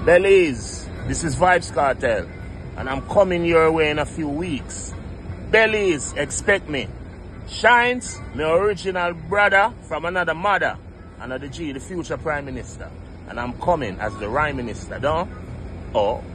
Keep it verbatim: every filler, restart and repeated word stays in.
Belize, this is Vybz Kartel, and I'm coming your way in a few weeks. Belize, expect me. Shines, my original brother from another mother, another G, the future Prime Minister. And I'm coming as the Rhyme Minister, don't? Oh.